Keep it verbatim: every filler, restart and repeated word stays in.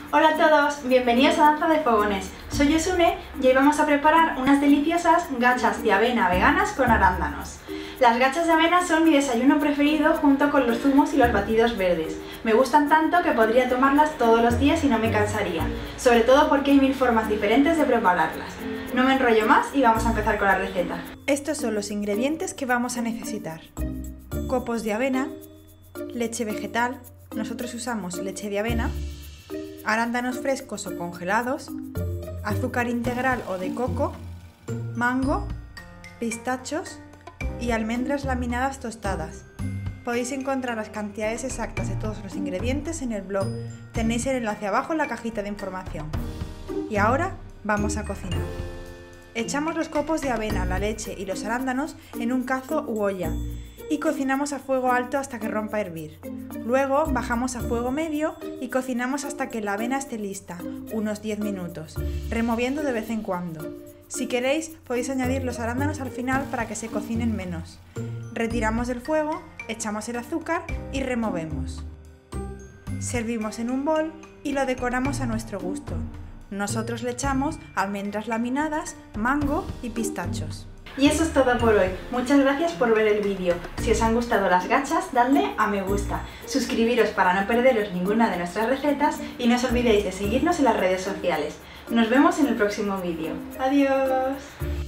Hola a todos, bienvenidos a Danza de Fogones. Soy Yosune y hoy vamos a preparar unas deliciosas gachas de avena veganas con arándanos. Las gachas de avena son mi desayuno preferido junto con los zumos y los batidos verdes. Me gustan tanto que podría tomarlas todos los días y no me cansaría, sobre todo porque hay mil formas diferentes de prepararlas. No me enrollo más y vamos a empezar con la receta. Estos son los ingredientes que vamos a necesitar: copos de avena, leche vegetal, nosotros usamos leche de avena, arándanos frescos o congelados, azúcar integral o de coco, mango, pistachos y almendras laminadas tostadas. Podéis encontrar las cantidades exactas de todos los ingredientes en el blog, tenéis el enlace abajo en la cajita de información. Y ahora vamos a cocinar. Echamos los copos de avena, la leche y los arándanos en un cazo u olla y cocinamos a fuego alto hasta que rompa a hervir. Luego bajamos a fuego medio y cocinamos hasta que la avena esté lista, unos diez minutos, removiendo de vez en cuando. Si queréis, podéis añadir los arándanos al final para que se cocinen menos. Retiramos del fuego, echamos el azúcar y removemos. Servimos en un bol y lo decoramos a nuestro gusto. Nosotros le echamos almendras laminadas, mango y pistachos. Y eso es todo por hoy. Muchas gracias por ver el vídeo. Si os han gustado las gachas, dadle a me gusta. Suscribiros para no perderos ninguna de nuestras recetas y no os olvidéis de seguirnos en las redes sociales. Nos vemos en el próximo vídeo. ¡Adiós!